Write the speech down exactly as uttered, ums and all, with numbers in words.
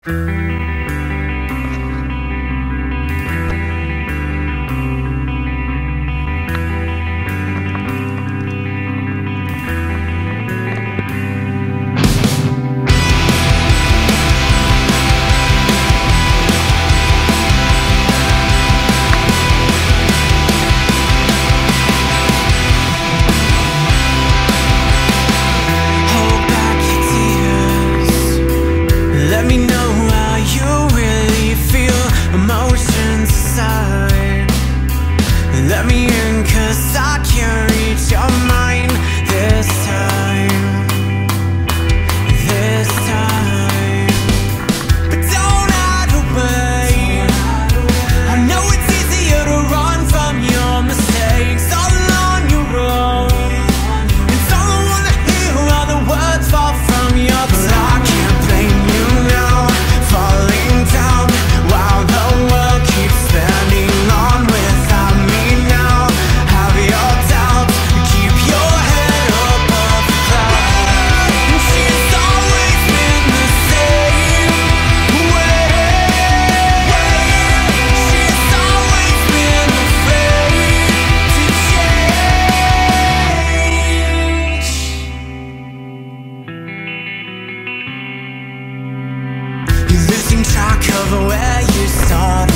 Let me know how you really feel, emotions aside. Let me in, cause I can't reach your mind this time, this time. But don't hide away, I know it's easier to run from your mistakes all on your own. And don't wanna hear all the words fall from your tongue. I can't blame you now, falling down while the world keeps spinning on without me now. Have your doubts, keep your head above the clouds. And she's always been the same way. She's always been afraid to change. You're losing track of where you started.